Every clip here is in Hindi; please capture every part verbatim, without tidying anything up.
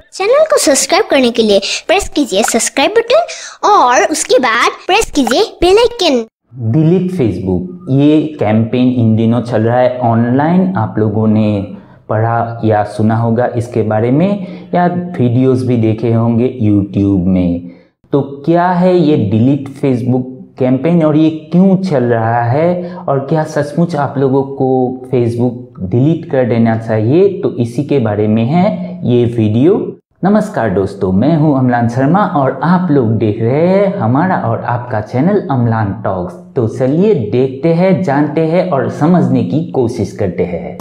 चैनल को सब्सक्राइब करने के लिए प्रेस कीजिए सब्सक्राइब बटन और उसके बाद प्रेस कीजिए बेल आइकन। डिलीट फेसबुक, ये कैंपेन इन दिनों चल रहा है ऑनलाइन। आप लोगों ने पढ़ा या सुना होगा इसके बारे में, या वीडियोस भी देखे होंगे यूट्यूब में। तो क्या है ये डिलीट फेसबुक कैंपेन और ये क्यों चल रहा है, और क्या सचमुच आप लोगों को फेसबुक डिलीट कर देना चाहिए? तो इसी के बारे में है ये वीडियो। नमस्कार दोस्तों, मैं हूं अमलान शर्मा और आप लोग देख रहे हैं हमारा और आपका चैनल अमलान टॉक्स। तो चलिए देखते हैं, जानते हैं और समझने की कोशिश करते हैं।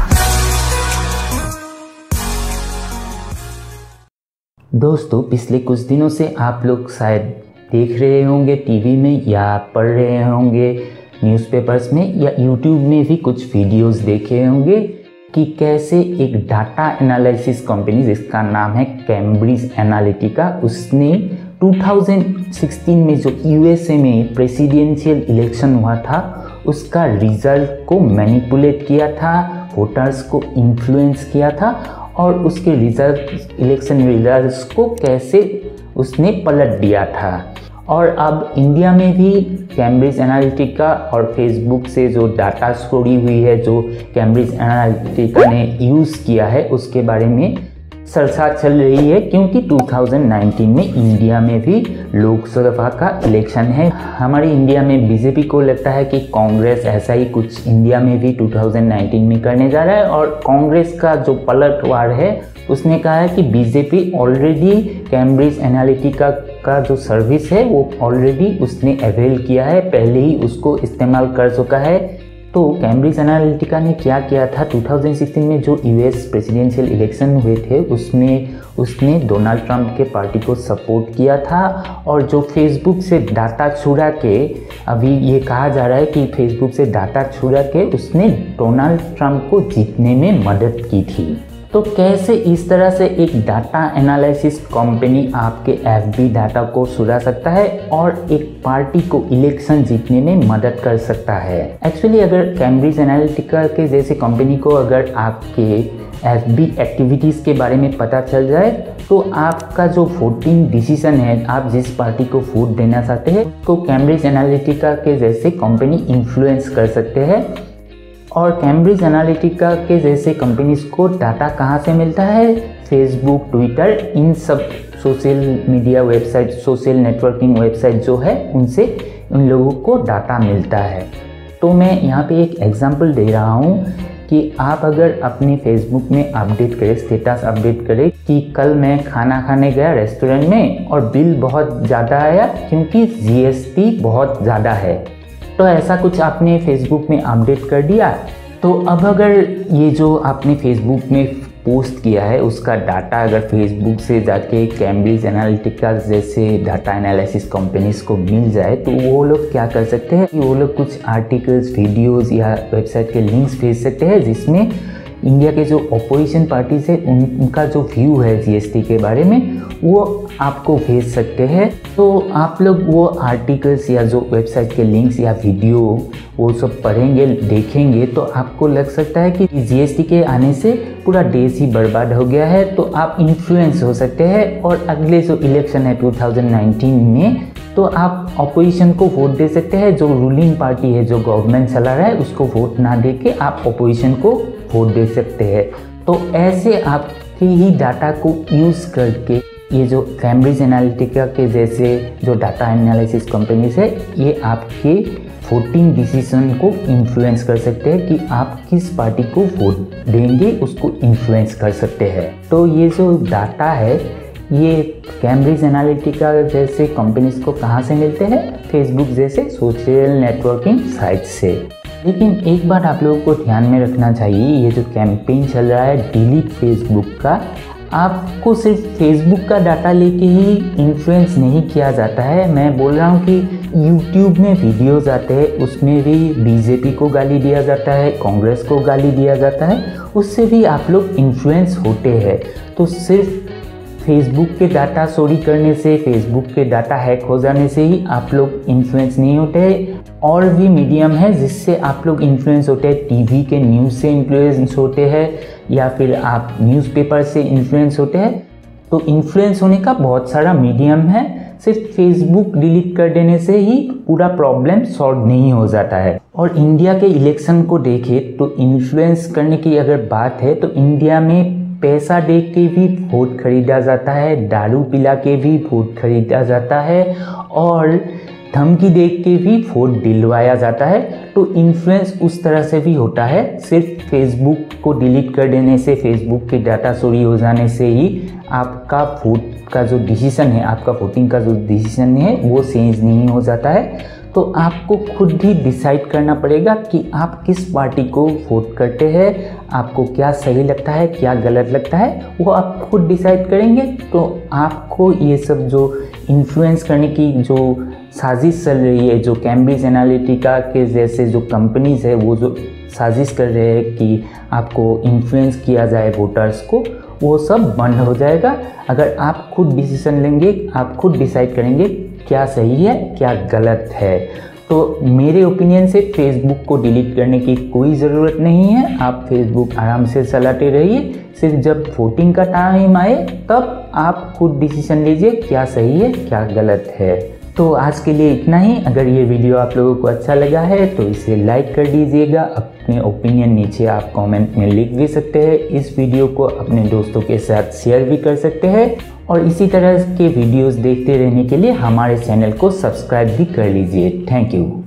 दोस्तों, पिछले कुछ दिनों से आप लोग शायद देख रहे होंगे टीवी में, या पढ़ रहे होंगे न्यूज़पेपर्स में, या यूट्यूब में भी कुछ वीडियोस देखे होंगे कि कैसे एक डाटा एनालिसिस कंपनी जिसका नाम है कैम्ब्रिज एनालिटिका, उसने दो हज़ार सोलह में जो यूएसए में प्रेसिडेंशियल इलेक्शन हुआ था उसका रिजल्ट को मैनिपुलेट किया था, वोटर्स को इन्फ्लुएंस किया था, और उसके रिजल्ट इलेक्शन रिजल्ट्स को कैसे उसने पलट दिया था। और अब इंडिया में भी कैम्ब्रिज एनालिटिका और फेसबुक से जो डाटा चोरी हुई है, जो कैम्ब्रिज एनालिटिका ने यूज़ किया है, उसके बारे में चर्चा चल रही है, क्योंकि दो हज़ार उन्नीस में इंडिया में भी लोकसभा का इलेक्शन है। हमारी इंडिया में बीजेपी को लगता है कि कांग्रेस ऐसा ही कुछ इंडिया में भी दो हज़ार उन्नीस में करने जा रहा है, और कांग्रेस का जो पलटवार है उसने कहा है कि बीजेपी ऑलरेडी कैम्ब्रिज एनालिटिका का जो सर्विस है वो ऑलरेडी उसने अवेल किया है, पहले ही उसको इस्तेमाल कर चुका है। तो कैम्ब्रिज एनालिटिका ने क्या किया था, दो हज़ार सोलह में जो यूएस प्रेसिडेंशियल इलेक्शन हुए थे उसमें उसने डोनाल्ड ट्रंप के पार्टी को सपोर्ट किया था, और जो फेसबुक से डाटा चुरा के, अभी ये कहा जा रहा है कि फेसबुक से डाटा चुरा के उसने डोनाल्ड ट्रंप को जीतने में मदद की थी। तो कैसे इस तरह से एक डाटा एनालिसिस कंपनी आपके एफबी डाटा को चुरा सकता है और एक पार्टी को इलेक्शन जीतने में मदद कर सकता है? एक्चुअली अगर कैम्ब्रिज एनालिटिका के जैसे कंपनी को अगर आपके एफबी एक्टिविटीज़ के बारे में पता चल जाए तो आपका जो वोटिंग डिसीजन है, आप जिस पार्टी को वोट देना चाहते हैं, तो कैम्ब्रिज एनालिटिका के जैसे कंपनी इन्फ्लुएंस कर सकते हैं। और कैम्ब्रिज एनालिटिका के जैसे कंपनीज को डाटा कहाँ से मिलता है? फेसबुक, ट्विटर, इन सब social media website, social networking website जो है, उनसे उन लोगों को डाटा मिलता है। तो मैं यहाँ पे एक एग्जांपल दे रहा हूँ कि आप अगर अपने फेसबुक में अपडेट करें, स्टेटस अपडेट करें कि कल मैं खाना खाने गया रेस्टोरेंट में और बिल बहुत ज़्यादा आया क्योंकि जीएसटी बहुत ज़्यादा है, तो ऐसा कुछ आपने फेसबुक में अपडेट कर दिया। तो अब अगर ये जो आपने फेसबुक में पोस्ट किया है उसका डाटा अगर फेसबुक से जाके कैम्ब्रिज एनालिटिका जैसे डाटा एनालिसिस कंपनीज को मिल जाए, तो वो लोग क्या कर सकते हैं कि वो लोग कुछ आर्टिकल्स, वीडियोस या वेबसाइट के लिंक्स भेज सकते हैं जिसमें इंडिया के जो अपोजिशन पार्टीज है उन, उनका जो व्यू है जीएसटी के बारे में वो आपको भेज सकते हैं। तो आप लोग वो आर्टिकल्स या जो वेबसाइट के लिंक्स या वीडियो वो सब पढ़ेंगे, देखेंगे, तो आपको लग सकता है कि जीएसटी के आने से पूरा देश ही बर्बाद हो गया है। तो आप इन्फ्लुएंस हो सकते हैं, और अगले जो इलेक्शन है दो हज़ार उन्नीस में, तो आप अपोजिशन को वोट दे सकते हैं। जो रूलिंग पार्टी है, जो गवर्नमेंट चला रहा है, उसको वोट ना दे के आप अपोजिशन को वोट दे सकते हैं। तो ऐसे आपके ही डाटा को यूज़ करके ये जो कैम्ब्रिज एनालिटिका के जैसे जो डाटा एनालिसिस कंपनीज है, ये आपके वोटिंग डिसीजन को इन्फ्लुएंस कर सकते हैं कि आप किस पार्टी को वोट देंगे, उसको इन्फ्लुएंस कर सकते हैं। तो ये जो डाटा है ये कैम्ब्रिज एनालिटिका जैसे कंपनीज को कहाँ से मिलते हैं? फेसबुक जैसे सोशल नेटवर्किंग साइट से। लेकिन एक बात आप लोगों को ध्यान में रखना चाहिए, ये जो कैंपेन चल रहा है डिलीट फेसबुक का, आपको सिर्फ फेसबुक का डाटा लेके ही इन्फ्लुएंस नहीं किया जाता है। मैं बोल रहा हूँ कि यूट्यूब में वीडियोज़ आते हैं, उसमें भी बीजेपी को गाली दिया जाता है, कांग्रेस को गाली दिया जाता है, उससे भी आप लोग इन्फ्लुएंस होते हैं। तो सिर्फ फेसबुक के डाटा चोरी करने से, फेसबुक के डाटा हैक हो जाने से ही आप लोग इन्फ्लुएंस नहीं होते। और भी मीडियम है जिससे आप लोग इन्फ्लुएंस होते हैं। टीवी के न्यूज़ से इन्फ्लुएंस होते हैं, या फिर आप न्यूज़पेपर से इन्फ्लुएंस होते हैं। तो इन्फ्लुएंस होने का बहुत सारा मीडियम है, सिर्फ फेसबुक डिलीट कर देने से ही पूरा प्रॉब्लम सॉल्व नहीं हो जाता है। और इंडिया के इलेक्शन को देखें तो इन्फ्लुएंस करने की अगर बात है तो इंडिया में पैसा दे के भी वोट खरीदा जाता है, दारू पिला के भी वोट खरीदा जाता है और धमकी दे के भी वोट दिलवाया जाता है। तो इन्फ्लुएंस उस तरह से भी होता है, सिर्फ फेसबुक को डिलीट कर देने से, फेसबुक के डाटा चोरी हो जाने से ही आपका वोट का जो डिसीजन है, आपका वोटिंग का जो डिसीजन है वो चेंज नहीं हो जाता है। तो आपको खुद ही डिसाइड करना पड़ेगा कि आप किस पार्टी को वोट करते हैं, आपको क्या सही लगता है, क्या गलत लगता है, वो आप खुद डिसाइड करेंगे। तो आपको ये सब जो इन्फ्लुएंस करने की जो साजिश चल रही है, जो कैम्ब्रिज एनालिटिका के जैसे जो कंपनीज है वो जो साजिश कर रहे हैं कि आपको इन्फ्लुएंस किया जाए वोटर्स को, वो सब बंद हो जाएगा अगर आप खुद डिसीजन लेंगे, आप खुद डिसाइड करेंगे क्या सही है क्या गलत है। तो मेरे ओपिनियन से फेसबुक को डिलीट करने की कोई ज़रूरत नहीं है, आप फेसबुक आराम से चलाते रहिए, सिर्फ जब वोटिंग का टाइम आए तब आप खुद डिसीजन लीजिए क्या सही है क्या गलत है। तो आज के लिए इतना ही। अगर ये वीडियो आप लोगों को अच्छा लगा है तो इसे लाइक कर दीजिएगा, अपने ओपिनियन नीचे आप कमेंट में लिख भी सकते हैं, इस वीडियो को अपने दोस्तों के साथ शेयर भी कर सकते हैं और इसी तरह के वीडियोस देखते रहने के लिए हमारे चैनल को सब्सक्राइब भी कर लीजिए। Thank you.